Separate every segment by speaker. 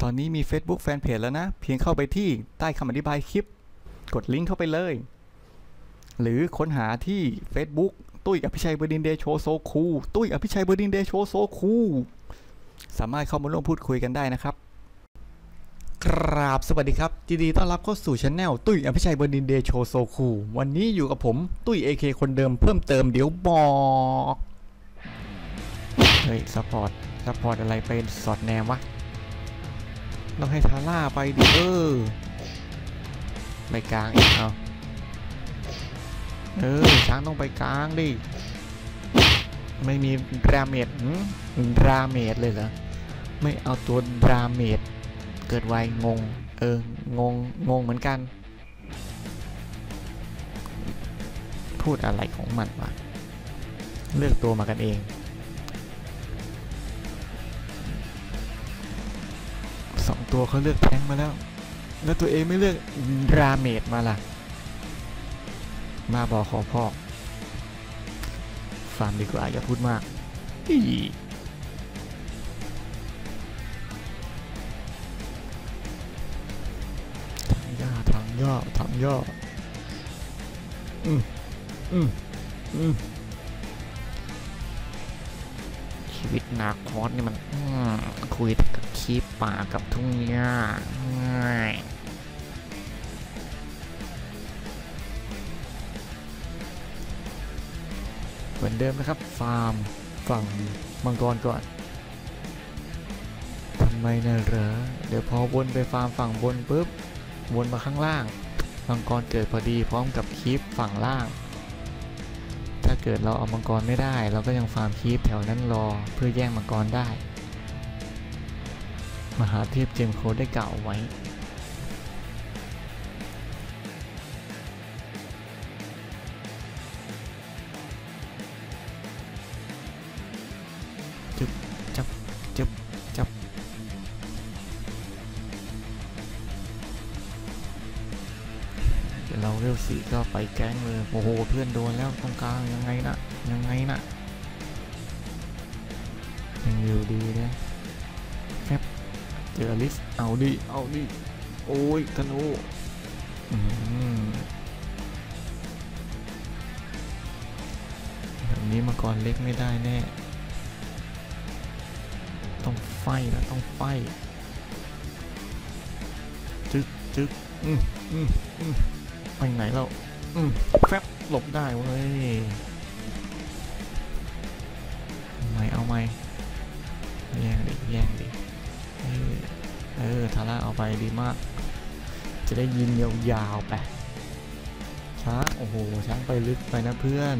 Speaker 1: อนนี้มี Facebook Fanpage แล้วนะเพียงเข้าไปที่ใต้คำอธิบายคลิปกดลิงก์เข้าไปเลยหรือค้นหาที่ Facebook ตุ้ยอภิชัยบดินทร์เดโชโซคูตุ้ยอภิชัยบดินทร์เดโชโซคูสามารถเข้ามาร่วมพูดคุยกันได้นะครับกราบสวัสดีครับยินดีต้อนรับเข้าสู่ช anel ตุ้ยอภิชัยบดินทร์เดโชโซคูวันนี้อยู่กับผมตุ้ย AK คนเดิมเพิ่มเติมเดี๋ยวบอกเฮ้ยซัพพอร์ตอะไรไปสอดแนมวะต้องให้ทาร่าไปดิไปกลางอีกเอาช้างต้องไปกลางดิไม่มีดราเมจเลยเหรอไม่เอาตัวดราเมจเกิดไวงงงงเหมือนกันพูดอะไรของมันวะเลือกตัวมากันเอง2ตัวเขาเลือกแทงมาแล้วตัวเองไม่เลือกดราเมจมาล่ะมาบอกขอพอกฟาร์มดีกว่าอย่าพูดมากถังย่อชีวิตนาคอสนี่มันคุยกับคีบป่ากับทุ่งหญ้าง่ายเหมือนเดิมนะครับฟาร์มฝั่งมังกรก่อนทำไมนะเหรอเดี๋ยวพอวนไปฟาร์มฝั่งบนปุ๊บวนมาข้างล่างมังกรเกิดพอดีพร้อมกับคีปฝั่งล่างถ้าเกิดเราเอามังกรไม่ได้เราก็ยังฟาร์มคีปแถวนั้นรอเพื่อแย่งมังกรได้มหาเทพเจมโคได้กล่าวไว้จับเดี๋ยวเราเร็วสี่ก็ไปแก๊งเลยโอ้โหเพื่อนโดนแล้วตรงกลางยังไงนะยังอยู่ดีนะแฟบเจอลิสเอาดิโอ้ยธนูแบบนี้มังกรเล็กไม่ได้แน่ต้องไฟจึกไปไหนแล้วแฟบหลบได้เว้ยเอาไหมแย่งดิทาร่าเอาไปดีมากจะได้ยินยาวๆไปช้างโอ้โหช้างไปลึกไปนะเพื่อน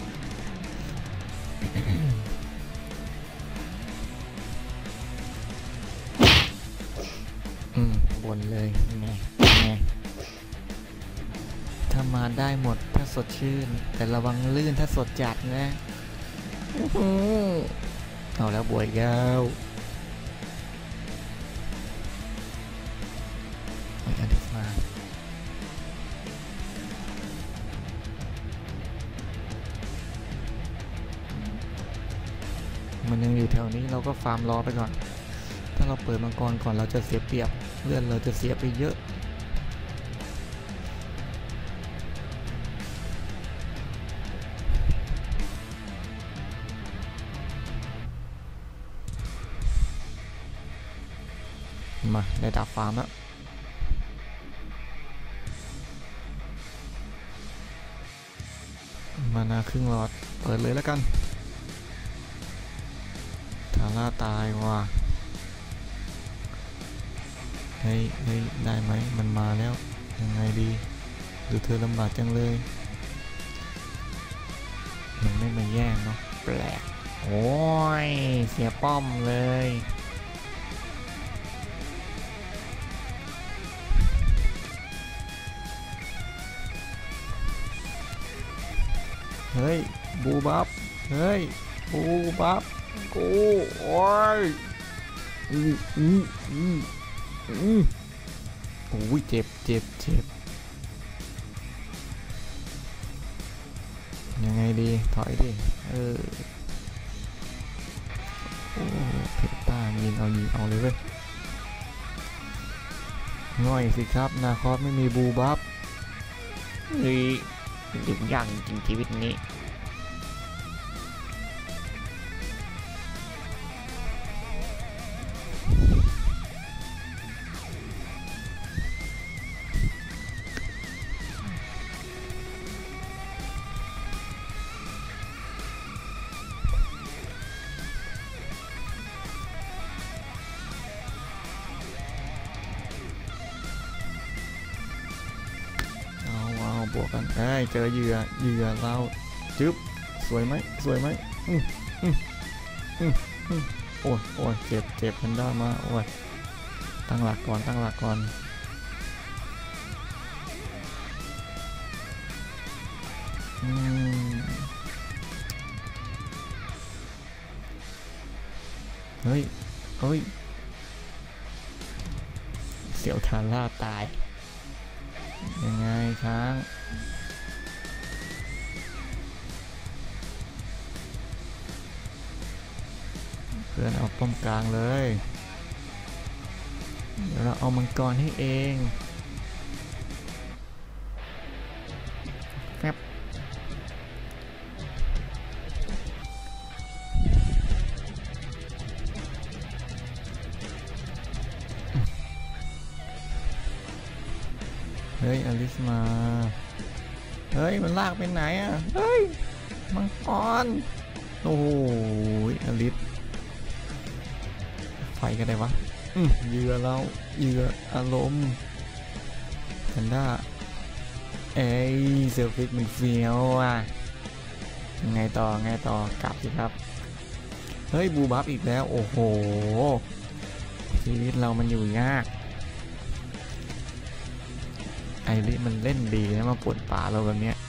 Speaker 1: บนเลยไงถ้ามาได้หมดถ้าสดชื่นแต่ระวังลื่นถ้าสดจัดนะเอาแล้วบวยแก้วอันนี้มามันยังอยู่แถวนี้เราก็ฟาร์มรอไปก่อนถ้าเราเปิดมังกรก่อนเราจะเสียเปรียบเลื่อนเราจะเสียไปเยอะมาได้ดาบฟาร์มแล้วมานาครึ่งหลอดเปิดเลยแล้วกันทาร่าตายว่ะเฮ้ยได้ไหมมันมาแล้วยังไงดีดูเธอลำบากจังเลยมันไม่มาแย่งเนาะแปลกโอ้ยเสียป้อมเลยเฮ้ยบูบับกูโอ้ยโอ้ยเจ็บยังไงดีถอยดิโอ้เพชรตายิงเอาเลยเว้ยง่อยสิครับนาคอสไม่มีบูบัฟ
Speaker 2: เฮ้ยยุ่งยากจริงชีวิตนี้
Speaker 1: บวกกันเจอเหยื่อเราจึ๊บสวยไหมโอ้ยเจ็บแพนด้ามาโอ้ยตั้งหลักก่อนเฮ้ยเสี่ยวทาร่าตายยังไงช้างเพื่อนเอาป้อมกลางเลยเดี๋ยวเราเอามังกรให้เองแฟบเฮ้ยอลิสมาเฮ้ยมันลากไปไหนอ่ะเฮ้ยมังกรโอ้โหอลิสไฟกันได้วะเหยื่ออารมณ์แพนด้าเซลฟิกมันเฟี้ยวอ่ะไงต่อกลับสิครับเฮ้ยบูบัฟอีกแล้วโอ้โหชีวิตเรามันอยู่ยากไอริมันเล่นดีนะมาปวดป่าเราแบบเนี้ย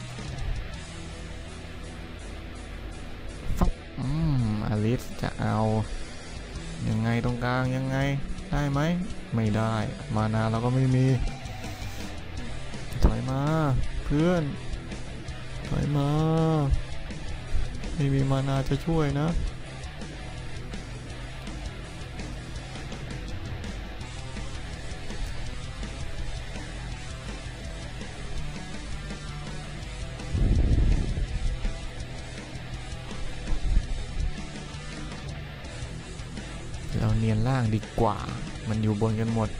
Speaker 1: ฟักอลิสจะเอายังไงตรงกลางยังไงได้ไหมไม่ได้มานาเราก็ไม่มีถอยมาเพื่อนถอยมาไม่มีมานาจะช่วยนะเราเนียนล่างดีกว่ามันอยู่บนกันหมด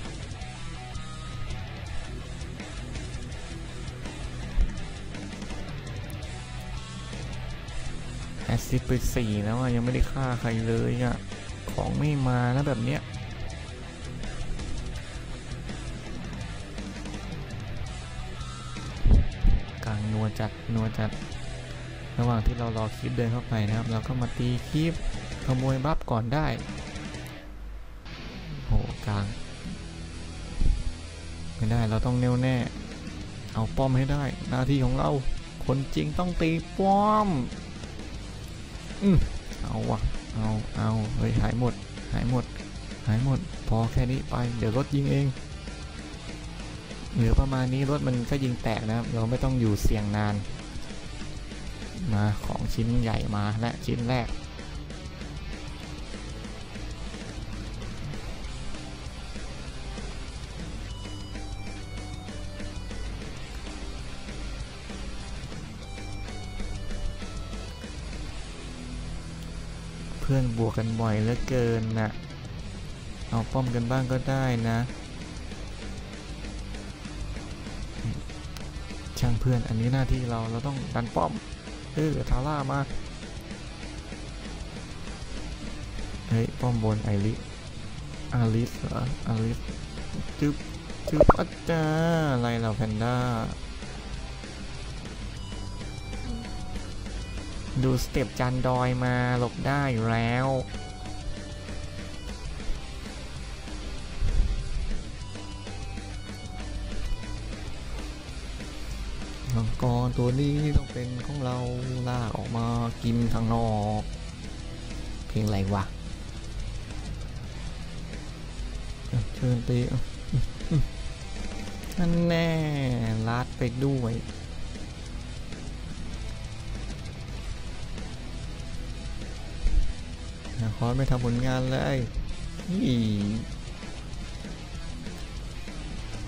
Speaker 1: แอสซิดไป4แล้วยังไม่ได้ฆ่าใครเลยอ่ะของไม่มานะแบบเนี้ยกลางนัวจัดระหว่างที่เรารอคลิปเดินเข้าไปนะครับเราก็มาตีคลิปขโมยบัฟก่อนได้โหกลางไม่ได้เราต้องแน่วแน่เอาป้อมให้ได้หน้าที่ของเราคนจริงต้องตีป้อมเอาวะเอาเฮ้ยหายหมดพอแค่นี้ไปเดี๋ยวรถยิงเองเหลือประมาณนี้รถมันก็ยิงแตกนะครับเราไม่ต้องอยู่เสี่ยงนานมาของชิ้นใหญ่มาและชิ้นแรกเพื่อนบวกกันบ่อยเหลือเกินนะเอาป้อมกันบ้างก็ได้นะช่างเพื่อนอันนี้หน้าที่เราต้องดันป้อมทาร่ามาเฮ้ยป้อมบนอาลิสเหรออาลิสจึ๊บอาจารย์อะไรเราแพนด้าดูสเต็ปจันดอยมาหลบได้อยู่แล้วมังกรตัวนี้ต้องเป็นของเราลากออกมากินข้างนอกเพลงอะไรวะเชิญตีนั่นแน่ลัดไปด้วยคอสไม่ทำผลงานเลย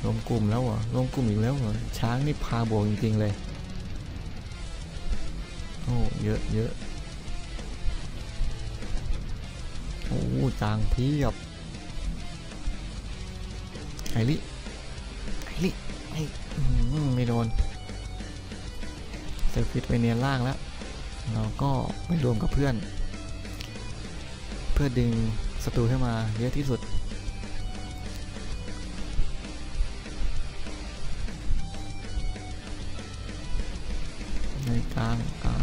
Speaker 1: รวมกลุ่มแล้วเหรอรวมกลุ่มอีกแล้วเหรอช้างนี่พาบวกจริงๆเลยโอ้เยอะเยอะโอ้จางเพียบไอริไอไม่โดนเซอร์ฟิตไปเนียนล่างแล้วเราก็ไปรวมกับเพื่อนเพื่อดึงศัตรูให้มาเยอะที่สุดในกลาง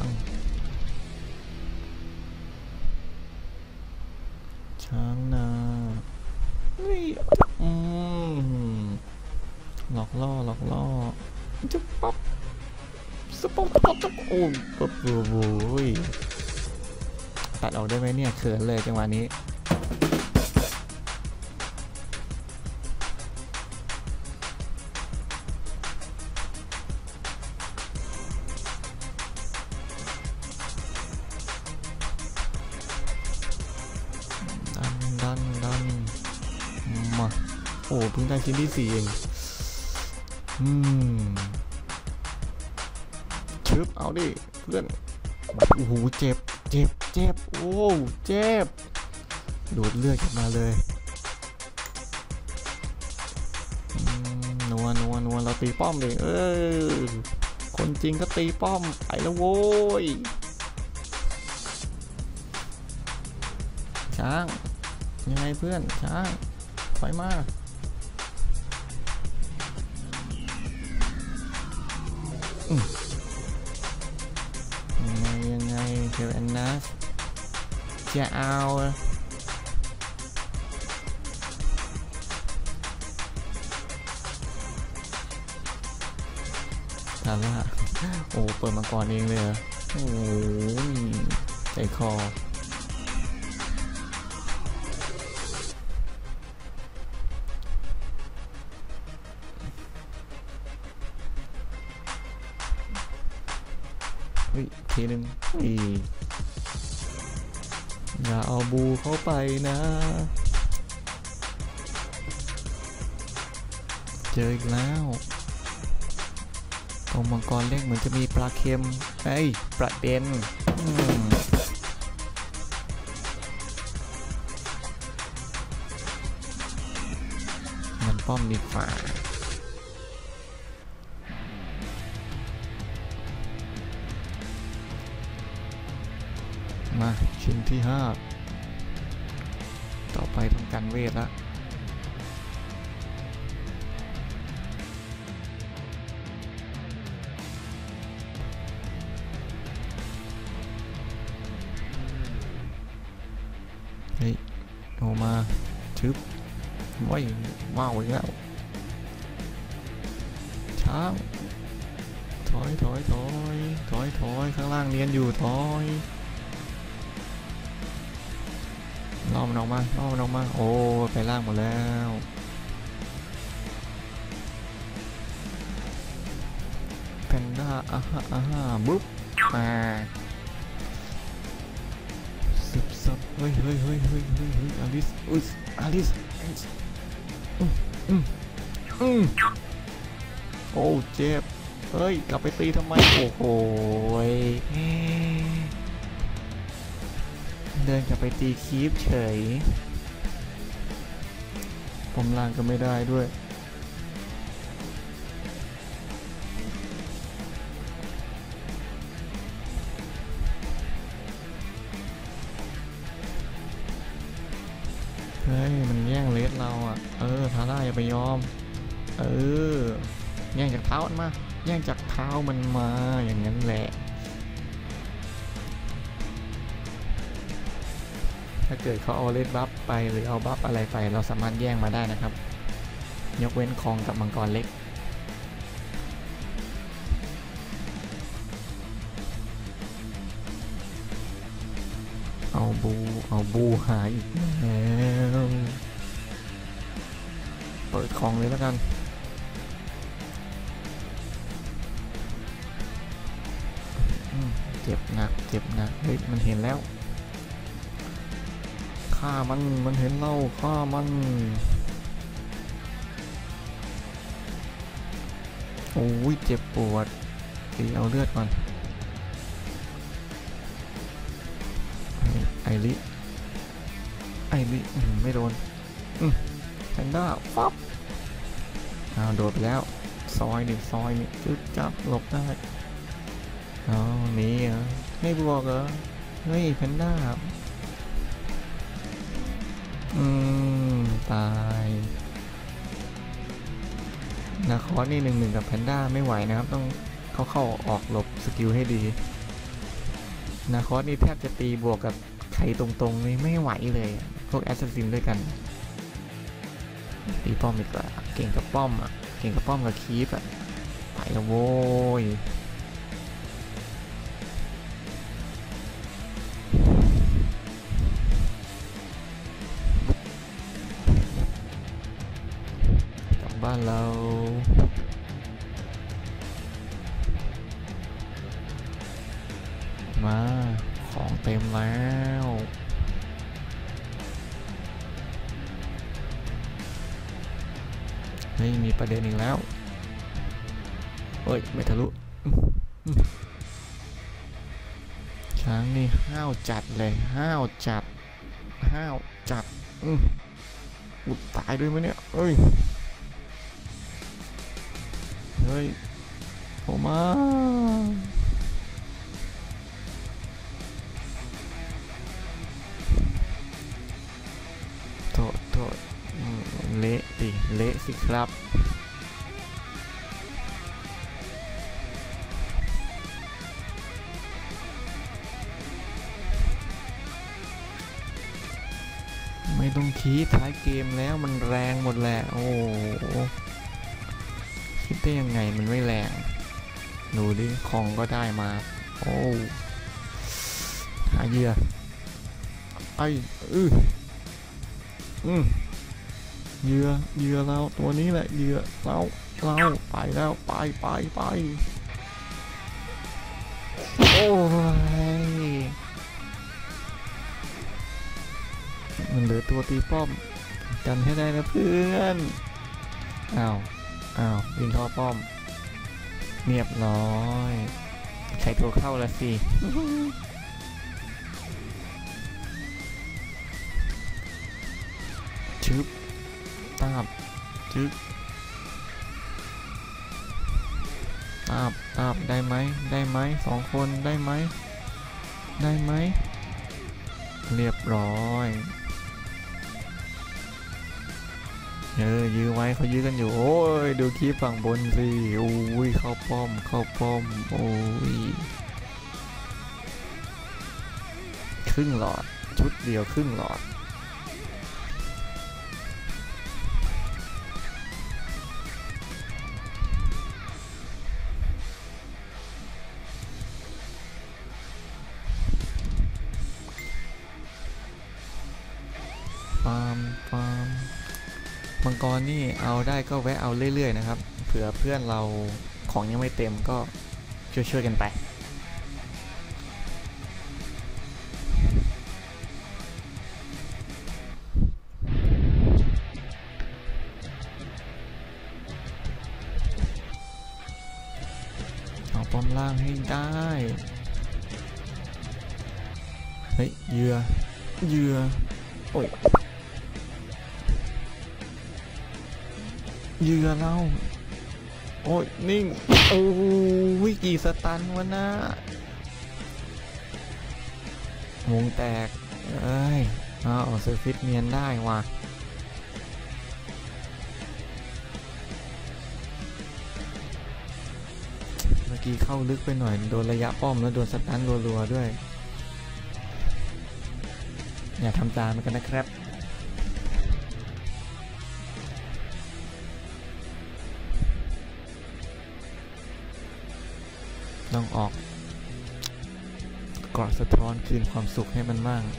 Speaker 1: ช้างนาหลอกล่อจุ๊บปั๊บสปอปปั๊บโอ้ปั๊บโอ้ยตัดออกได้ไหมเนี่ยเขินเลยจังหวะนี้ดันมาโอ้เพิ่งได้ชิ้นที่4เองชึบเอาดิเพื่อนโอ้โหเจ็บโอ้เจ็บดูดเลือดออกมาเลยนัวเราตีป้อมเลยคนจริงก็ตีป้อมไปแล้วโว้ยช้างยังไงเพื่อนช้างถอยมายังไงเทลแอนนัสจะเอาทาร่าโอ้เปิดมาก่อนเองเลยโอ้ใจคอทีนึงอย่าเอาบูเข้าไปนะเจออีกแล้วตรงมังกรเล็กเหมือนจะมีปลาเค็มประเด็นมันป้อมดีกว่ามาชิ้นที่5ต่อไปทำการเวทละเฮ้ยโอมาชึบว้าวอีกแล้วช้างถอยข้างล่างเนียนอยู่ถอยล่อมันออกมาโอ้ไปล่างหมดแล้วแพนด้าบุ๊บมาซับเฮ้ยอลิสโอ้เจ็บเฮ้ยกลับไปตีทำไมโอ้โหเดินกลับไปตีคีฟเฉยผมล่างก็ไม่ได้ด้วยเฮ้ยมันแย่งเลสเราอ่ะทาร่าอย่าไปยอมแย่งจากเท้ามันมาอย่างนั้นแหละถ้าเกิดเขาเอาเลสบัฟไปหรือเอาบัฟอะไรไปเราสามารถแย่งมาได้นะครับยกเว้นคองกับมังกรเล็กเอาบูหายอีกแล้วเปิดคองเลยแล้วกันเจ็บหนักเฮ้ยมันเห็นแล้วฆ่ามันเห็นเราฆ่ามันโอ้ยเจ็บปวดตีเอาเลือดก่อนไอริไม่โดนแพนด้าฟับโดดไปแล้วซอยนี่จึ๊บจับหลบได้หนีเหรอไม่บวกเหรอเฮ้ยแพนด้าตายนาคอสนี่1-1กับแพนด้าไม่ไหวนะครับต้องเข้าออกหลบสกิลให้ดีนาคอสนี่แทบจะตีบวกกับใครตรงๆนี่ไม่ไหวเลยพวกแอสซัสซินด้วยกันตีป้อมอีกแล้วเก่งกับป้อมเก่งกับป้อมกับคีปไปแล้วโว้ยกลับบ้านเรามาของเต็มแล้วไม่มีประเด็นอีกแล้วเฮ้ยไม่ทะลุช้างนี่ห้าวจัดเลยห้าวจัดอุดตายด้วยมั้ยเนี่ยเฮ้ยโอ้มาโทษเละสิครับไม่ต้องคิดท้ายเกมแล้วมันแรงหมดแหละโอ้คิดได้ยังไงมันไม่แรงดูดิของก็ได้มาโอ้หาเหยื่อเหยื่อเราตัวนี้แหละเหยื่อเราไปแล้วไปโอ้ยมันเหลือตัวตีป้อมกันให้ได้นะเพื่อนอ้าวยิงท่อป้อมเรียบร้อยใช้ตัวเข้าแล้วสิชึบตาบจึ๊กตาบได้ไหม2 คนได้ไหมเรียบร้อยยื้อไว้เขายื้อกันอยู่โอ้ยดูคลิปฝั่งบนสิโอ้ยเข้าป้อมโอ้ยครึ่งหลอดชุดเดียวครึ่งหลอดฟาร์มมังกรนี่เอาได้ก็แวะเอาเรื่อยๆนะครับเผื่อเพื่อนเราของยังไม่เต็มก็ช่วยกันไปเอาป้อมล่างให้ได้เฮ้ยเหยื่อโอ้ยเหยื่อเราโอ้ยนิ่งโอ้ยกี่สตันวะนะวงแตกเอาเซอร์ฟิตเนียนได้ว่ะเมื่อกี้เข้าลึกไปหน่อยโดนระยะป้อมแล้วโดนสตันรัวๆด้วยอย่าทำตามมันกันนะครับต้องออกเกาะสะท้อนคืนความสุขให้มันบ้าง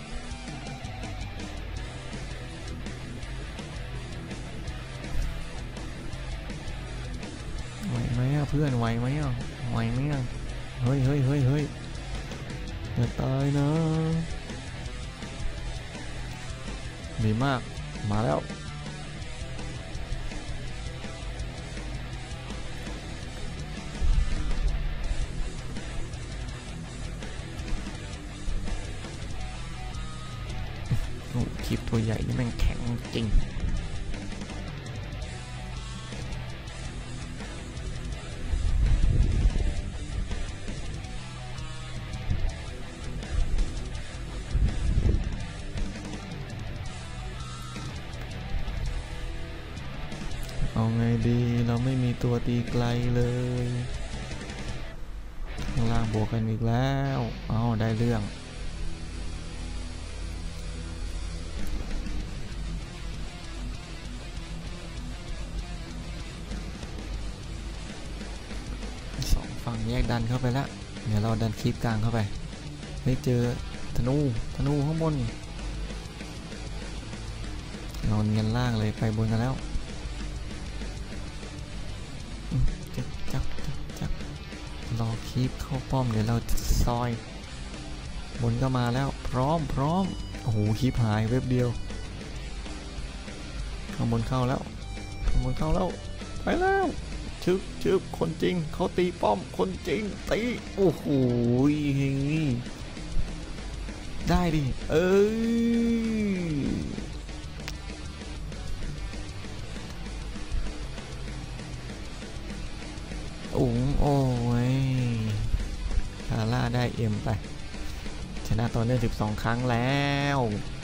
Speaker 1: ไหวไหมเพื่อนไหวไหมเฮ้ยอย่าตายนะดีมากมาแล้วตัวใหญ่นี่แม่งแข็งจริงเอาไงดีเราไม่มีตัวตีไกลเลยข้างล่างบวกกันอีกแล้วเอาได้เรื่องสองฝั่งแยกดันเข้าไปแล้วเดี๋ยวเราดันคลิปกลางเข้าไปไม่เจอธนูข้างบนนอนกันล่างเลยไปบนกันแล้วจับรอคลิปเข้าป้อมเดี๋ยวเราซอยบนก็มาแล้วพร้อมโอ้โหคลิปหายเว็บเดียวข้างบนเข้าแล้วไปแล้วชึบคนจริงเขาตีป้อมคนจริงตีโอ้โหได้ดิโอ้ยทาร่าได้เอ็มไปชนะต่อเนื่อง12 ครั้งแล้ว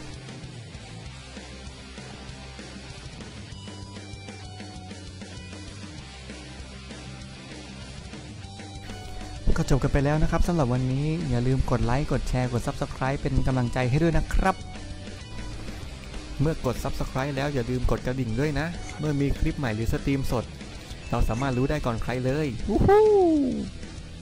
Speaker 1: ก็จบกันไปแล้วนะครับสำหรับวันนี้อย่าลืมกดไลค์กดแชร์กด Subscribe เป็นกำลังใจให้ด้วยนะครับเมื่อกด Subscribe แล้วอย่าลืมกดกระดิ่งด้วยนะเมื่อมีคลิปใหม่หรือสตรีมสดเราสามารถรู้ได้ก่อนใครเลยวู้ฮู้